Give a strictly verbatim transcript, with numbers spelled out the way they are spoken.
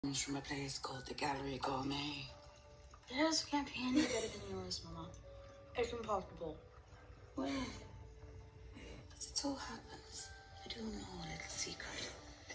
From a place called the Gallery Gourmet. Yours can't be any better than yours, Mama. It's impossible. Well, as it all happens, I do know a little secret.